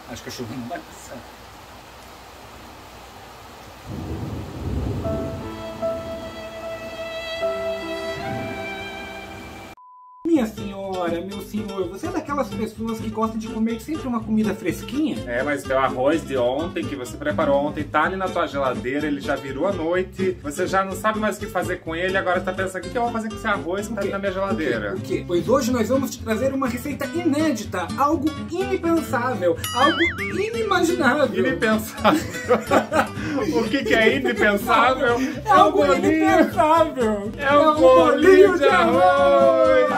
Acho que a chuva não vai passar. Minha senhora, meu senhor, você é daquelas pessoas que gostam de comer sempre uma comida fresquinha? É, mas o teu arroz de ontem, que você preparou ontem, tá ali na tua geladeira, ele já virou a noite, você já não sabe mais o que fazer com ele, agora tá pensando, o que eu vou fazer com esse arroz que tá ali na minha geladeira? O quê? Pois hoje nós vamos te trazer uma receita inédita, algo impensável, algo inimaginável. Inimpensável. O que é inimpensável? É algo impensável. É um bolinho de arroz.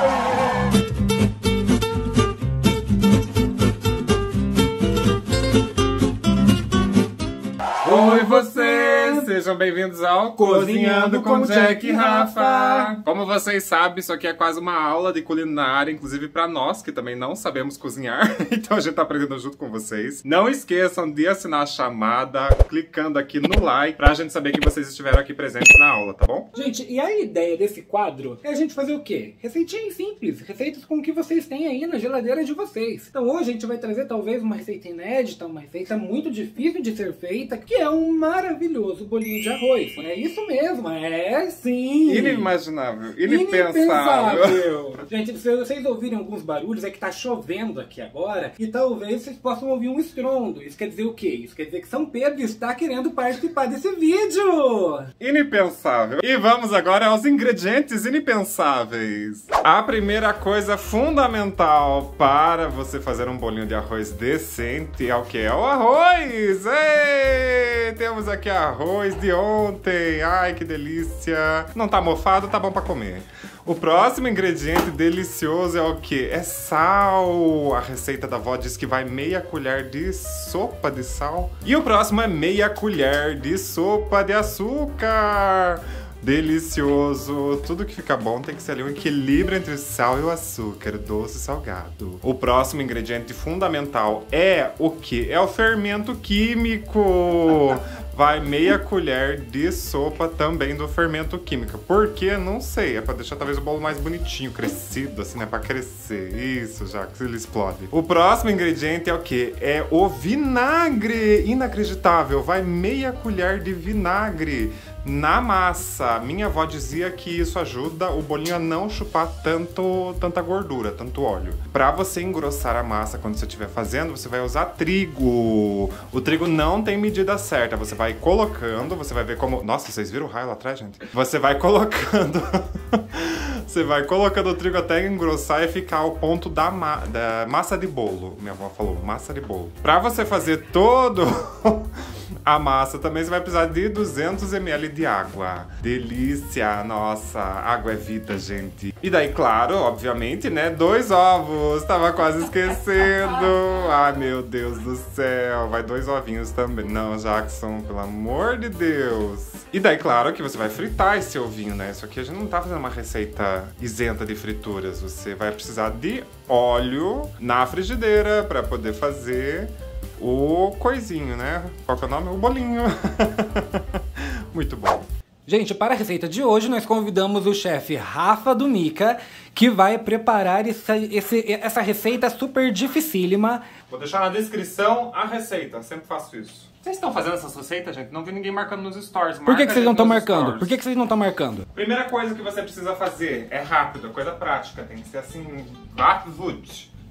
Oi vocês, sejam bem-vindos ao Cozinhando com Jack e Rafa. Como vocês sabem, isso aqui é quase uma aula de culinária, inclusive pra nós que também não sabemos cozinhar, então a gente tá aprendendo junto com vocês. Não esqueçam de assinar a chamada, clicando aqui no like, pra gente saber que vocês estiveram aqui presentes na aula, tá bom? Gente, e a ideia desse quadro é a gente fazer o quê? Receitinhas simples, receitas com o que vocês têm aí na geladeira de vocês. Então hoje a gente vai trazer talvez uma receita inédita, uma receita muito difícil de ser feita, que é um maravilhoso bolinho de arroz. É isso mesmo, é sim! Inimaginável, inimpensável. Gente, se vocês ouvirem alguns barulhos, é que tá chovendo aqui agora, e talvez vocês possam ouvir um estrondo. Isso quer dizer o quê? Isso quer dizer que São Pedro está querendo participar desse vídeo! Inimpensável. E vamos agora aos ingredientes inimpensáveis. A primeira coisa fundamental para você fazer um bolinho de arroz decente é o que? É o arroz! Ei! Temos aqui arroz de ontem. Ai, que delícia. Não tá mofado, tá bom pra comer. O próximo ingrediente delicioso é o que? É sal. A receita da avó diz que vai meia colher de sopa de sal. E o próximo é meia colher de sopa de açúcar. Delicioso. Tudo que fica bom tem que ser ali um equilíbrio entre o sal e o açúcar, doce e salgado. O próximo ingrediente fundamental é o que? É o fermento químico. Vai meia colher de sopa também do fermento químico. Por quê? Não sei. É pra deixar talvez o bolo mais bonitinho, crescido, assim, né? Pra crescer. Isso, já que ele explode. O próximo ingrediente é o quê? É o vinagre. Inacreditável. Vai meia colher de vinagre na massa. Minha avó dizia que isso ajuda o bolinho a não chupar tanta gordura, tanto óleo. Pra você engrossar a massa quando você estiver fazendo, você vai usar trigo. O trigo não tem medida certa. Você vai colocando, você vai ver como... Nossa, vocês viram o raio lá atrás, gente? Você vai colocando... Você vai colocando o trigo até engrossar e ficar ao ponto da massa de bolo. Minha avó falou, massa de bolo. Pra você fazer todo... a massa também você vai precisar de 200 ml de água. Delícia! Nossa, água é vida, gente. E daí, claro, obviamente, né? 2 ovos. Tava quase esquecendo. Ai, meu Deus do céu. Vai 2 ovinhos também. Não, Jackson, pelo amor de Deus. E daí, claro, que você vai fritar esse ovinho, né? Isso aqui a gente não tá fazendo uma receita isenta de frituras. Você vai precisar de óleo na frigideira pra poder fazer o coisinho, né? Qual que é o nome? O bolinho. Muito bom. Gente, para a receita de hoje, nós convidamos o chefe Rafa do Mica, que vai preparar essa receita super dificílima. Vou deixar na descrição a receita, sempre faço isso. Vocês estão fazendo essas receitas, gente? Não vi ninguém marcando nos stories. Por que vocês não estão marcando? Por que vocês não estão marcando? Primeira coisa que você precisa fazer é rápido, coisa prática. Tem que ser assim, rápido.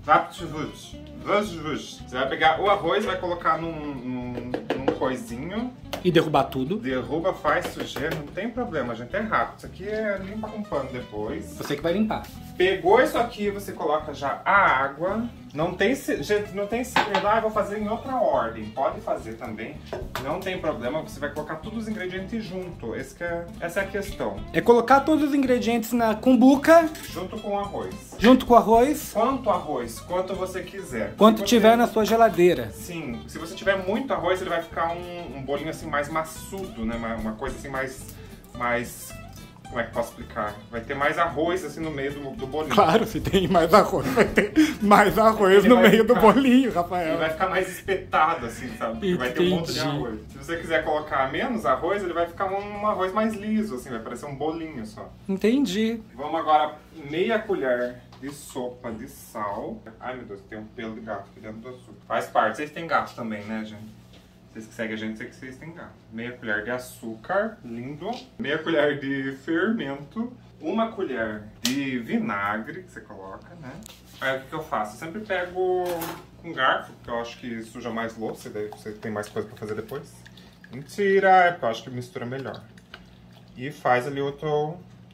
Você vai pegar o arroz, vai colocar num coisinho. E derrubar tudo. Derruba, faz sujeira, não tem problema, gente. É rápido. Isso aqui é limpa com pano depois. Você que vai limpar. Pegou isso aqui, você coloca já a água. Não tem, gente, não tem segredo. Ah, eu vou fazer em outra ordem. Pode fazer também. Não tem problema. Você vai colocar todos os ingredientes junto. Essa é a questão. É colocar todos os ingredientes na cumbuca. Junto com o arroz. Junto com o arroz. Quanto arroz? Quanto você quiser. Quanto tiver na sua geladeira. Sim. Se você tiver muito arroz, ele vai ficar um bolinho assim mais maçudo, né? Uma coisa assim mais... Como é que eu posso explicar? Vai ter mais arroz assim no meio do bolinho. Claro, se tem mais arroz, vai ter mais arroz no meio do bolinho, Rafael. Ele vai ficar mais espetado assim, sabe? Vai ter um monte de arroz. Se você quiser colocar menos arroz, ele vai ficar um arroz mais liso, assim, vai parecer um bolinho só. Entendi. Vamos agora meia colher de sopa de sal. Ai, meu Deus, tem um pelo de gato aqui dentro do açúcar. Faz parte. Vocês têm gato também, né, gente? Vocês que seguem a gente, sei que vocês têm gato. Meia colher de açúcar, lindo. Meia colher de fermento. Uma colher de vinagre que você coloca, né? Aí o que eu faço? Eu sempre pego um garfo, porque eu acho que suja mais louça, e daí você tem mais coisa pra fazer depois. Mentira, é porque eu acho que mistura melhor. E faz ali outro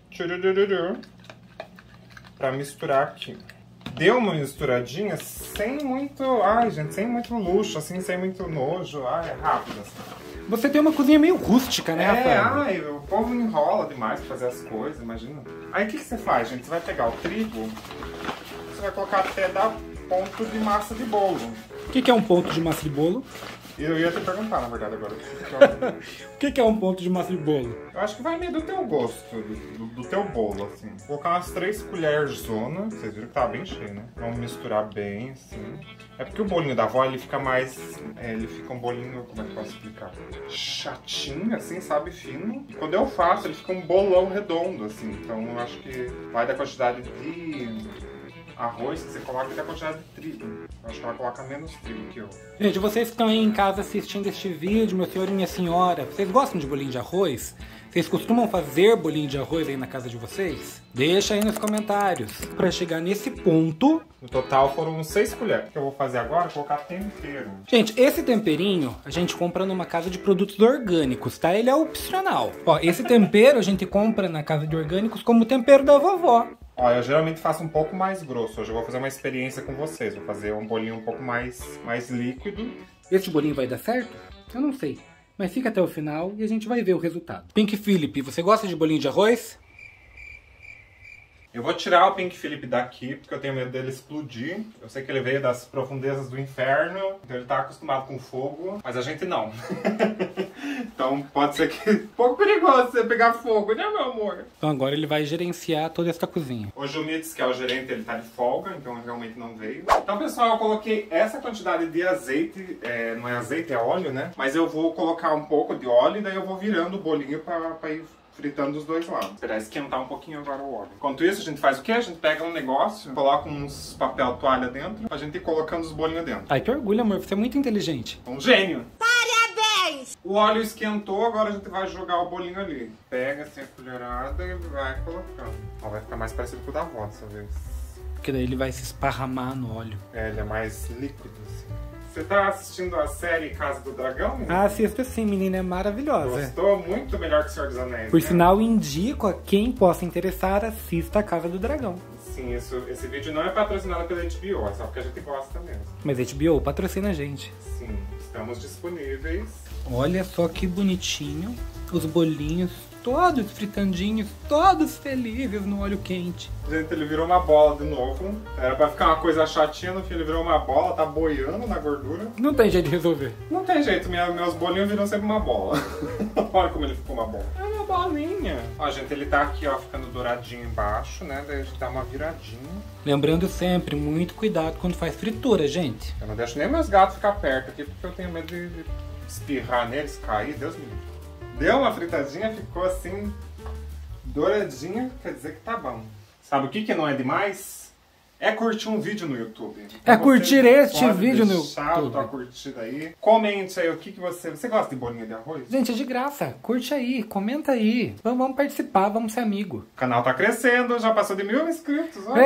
pra misturar aqui. Deu uma misturadinha sem muito... Ai, gente, sem muito luxo, assim, sem muito nojo. Ai, é rápido, assim. Você tem uma cozinha meio rústica, né, Rafael? Ai, o povo enrola demais pra fazer as coisas, imagina. Aí o que você faz, gente? Você vai pegar o trigo, você vai colocar até dar ponto de massa de bolo. O que é um ponto de massa de bolo? Eu ia te perguntar, na verdade, agora. O que é um ponto de massa de bolo? Eu acho que vai meio do teu gosto, do teu bolo, assim. Vou colocar umas 3 colheres zona. Vocês viram que tá bem cheio, né? Vamos misturar bem, assim. É porque o bolinho da avó, ele fica mais... ele fica um bolinho, como é que eu posso explicar? Chatinho, assim, sabe? Fino. E quando eu faço, ele fica um bolão redondo, assim. Então eu acho que vai da quantidade de arroz que você coloca e da quantidade de trigo. Eu acho que ela coloca menos trigo que eu. Gente, vocês que estão aí em casa assistindo este vídeo, meu senhor e minha senhora, vocês gostam de bolinho de arroz? Vocês costumam fazer bolinho de arroz aí na casa de vocês? Deixa aí nos comentários. Pra chegar nesse ponto... No total foram 6 colheres. O que eu vou fazer agora é colocar tempero. Gente, esse temperinho a gente compra numa casa de produtos orgânicos, tá? Ele é opcional. Ó, esse tempero a gente compra na casa de orgânicos como tempero da vovó. Ó, eu geralmente faço um pouco mais grosso. Hoje eu vou fazer uma experiência com vocês. Vou fazer um bolinho um pouco mais líquido. Esse bolinho vai dar certo? Eu não sei. Mas fica até o final e a gente vai ver o resultado. Pink Philip, você gosta de bolinho de arroz? Eu vou tirar o Pink Philip daqui, porque eu tenho medo dele explodir. Eu sei que ele veio das profundezas do inferno, então ele tá acostumado com fogo, mas a gente não. Então pode ser que... um pouco perigoso você pegar fogo, né, meu amor? Então agora ele vai gerenciar toda essa cozinha. Hoje o Mitz, que é o gerente, ele tá de folga, então realmente não veio. Então, pessoal, eu coloquei essa quantidade de azeite, não é azeite, é óleo, né? Mas eu vou colocar um pouco de óleo e daí eu vou virando o bolinho pra ir fritando dos dois lados. Esperar esquentar um pouquinho agora o óleo. Enquanto isso, a gente faz o quê? A gente pega um negócio, coloca uns papel toalha dentro, pra gente ir colocando os bolinhos dentro. Ai, que orgulho, amor. Você é muito inteligente. Um gênio! Parabéns! O óleo esquentou, agora a gente vai jogar o bolinho ali. Pega assim a colherada e vai colocando. Ó, vai ficar mais parecido com o da avó dessa vez. Porque daí ele vai se esparramar no óleo. É, ele é mais líquido, assim. Você tá assistindo a série Casa do Dragão? Ah, assisto sim, menina, é maravilhosa. Gostou? Muito melhor que o Senhor dos Anéis. Por né? sinal, indico a quem possa interessar, assista a Casa do Dragão. Sim, esse vídeo não é patrocinado pela HBO, é só porque a gente gosta mesmo. Mas HBO patrocina a gente. Sim, estamos disponíveis. Olha só que bonitinho. Os bolinhos todos fritandinhos, todos felizes no óleo quente. Gente, ele virou uma bola de novo. Era pra ficar uma coisa chatinha, no fim ele virou uma bola, tá boiando na gordura. Não tem jeito de resolver. Não tem jeito, meus bolinhos viram sempre uma bola. Olha como ele ficou uma bola. É uma bolinha. Ó, gente, ele tá aqui, ó, ficando douradinho embaixo, né? Daí a gente dá uma viradinha. Lembrando sempre, muito cuidado quando faz fritura, gente. Eu não deixo nem meus gatos ficar perto aqui, porque eu tenho medo de espirrar neles, cair, Deus me livre. Deu uma fritadinha, ficou assim, douradinha, quer dizer que tá bom. Sabe o que não é demais? É curtir um vídeo no YouTube. Então é curtir este vídeo no YouTube. Tua curtida aí. Comente aí o que você... Você gosta de bolinha de arroz? Gente, é de graça. Curte aí, comenta aí. Vamos participar, vamos ser amigo. O canal tá crescendo, já passou de 1000 inscritos. Ó.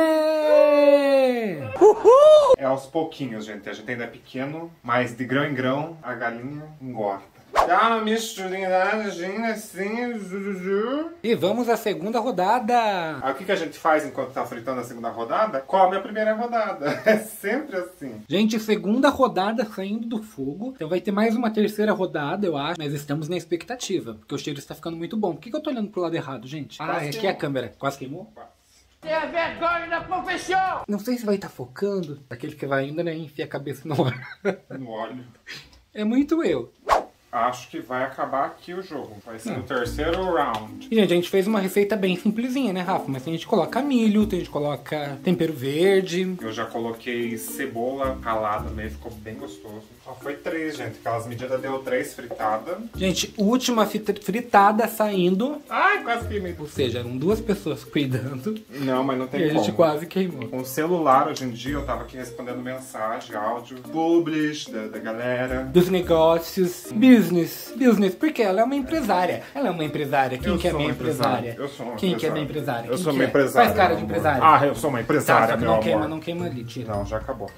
Uhul! É aos pouquinhos, gente. A gente ainda é pequeno, mas de grão em grão a galinha engorda. Dá uma misturinha assim, zuzu. E vamos à segunda rodada. Aí o que a gente faz enquanto tá fritando a segunda rodada? Come a primeira rodada. É sempre assim. Gente, segunda rodada saindo do fogo. Então vai ter mais uma terceira rodada, eu acho. Mas estamos na expectativa, porque o cheiro está ficando muito bom. Por que eu tô olhando pro lado errado, gente? Quase aqui é a câmera. Quase queimou? Quase. Tenha vergonha na profissão! Não sei se vai estar focando. Aquele que vai ainda, né, enfia a cabeça no óleo. No óleo. É muito eu. Acho que vai acabar aqui o jogo. Vai ser o terceiro round. E, gente, a gente fez uma receita bem simplesinha, né, Rafa? Mas a gente coloca milho, a gente coloca tempero verde. Eu já coloquei cebola ralada mesmo, ficou bem gostoso. Só foi 3, gente. Aquelas medidas deu 3 fritadas. Gente, última fritada saindo. Ai, quase queimei. Ou seja, eram 2 pessoas cuidando. Não, mas não tem E a como. gente quase queimou. Com o celular, hoje em dia, eu tava aqui respondendo mensagem, áudio, publish da galera. Dos negócios. Business. Porque ela é uma empresária. Ela é uma empresária. Quem que é minha empresária? Eu sou uma Quem que é empresária. minha empresária? Eu Quem sou que uma é? empresária. Faz cara de meu amor. empresária. Ah, eu sou uma empresária, Tá, meu amor. não queima ali, tira. Não, já acabou.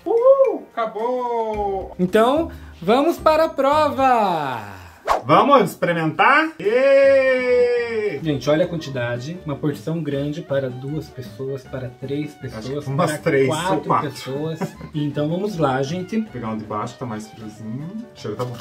Acabou! Então, vamos para a prova! Vamos experimentar? Gente, olha a quantidade. Uma porção grande para 2 pessoas, para 3 pessoas, umas para 3 ou 4 4. pessoas. Então vamos lá, gente. Vou pegar um de baixo, tá mais friozinho. O cheiro tá bom.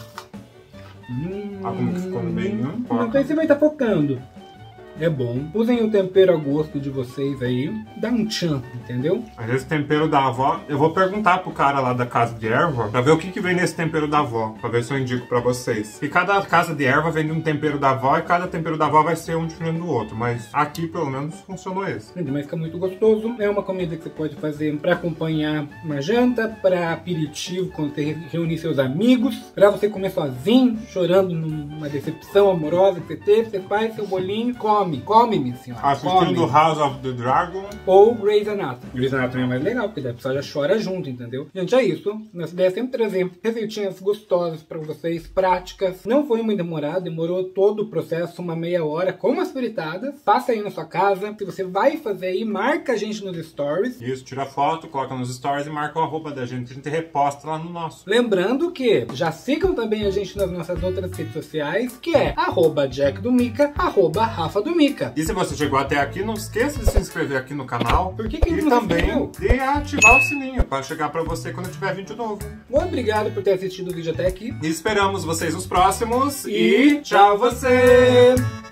Ah, como que ficou bem, né? Não sei se vai estar focando. É bom. Usem o tempero a gosto de vocês aí. Dá um tchan, entendeu? Mas esse tempero da avó, eu vou perguntar pro cara lá da casa de erva pra ver o que vem nesse tempero da avó, pra ver se eu indico pra vocês. E cada casa de erva vem um tempero da avó e cada tempero da avó vai ser um diferente do outro, mas aqui pelo menos funcionou esse. Mas fica muito gostoso. É uma comida que você pode fazer pra acompanhar uma janta, pra aperitivo quando você reunir seus amigos, pra você comer sozinho, chorando numa decepção amorosa que você teve. Você faz seu bolinho, come, minha senhora. Assistindo House of the Dragon. Ou Grey's Anatomy. Grey's Anatomy é mais legal, porque daí a pessoa já chora junto, entendeu? Gente, é isso. Nossa ideia é sempre trazer receitinhas gostosas pra vocês, práticas. Não foi muito demorado, demorou todo o processo, uma meia hora, com as fritadas. Passa aí na sua casa. Se você vai fazer aí, marca a gente nos stories. Isso, tira foto, coloca nos stories e marca o arroba da gente. A gente reposta lá no nosso. Lembrando que já sigam também a gente nas nossas outras redes sociais, que é @JackDoMica, @RafaDoMica. E se você chegou até aqui, não esqueça de se inscrever aqui no canal. Por que E não também inscreveu? de ativar o sininho para chegar para você quando tiver vídeo novo. Muito obrigado por ter assistido o vídeo até aqui. E esperamos vocês nos próximos. E tchau você!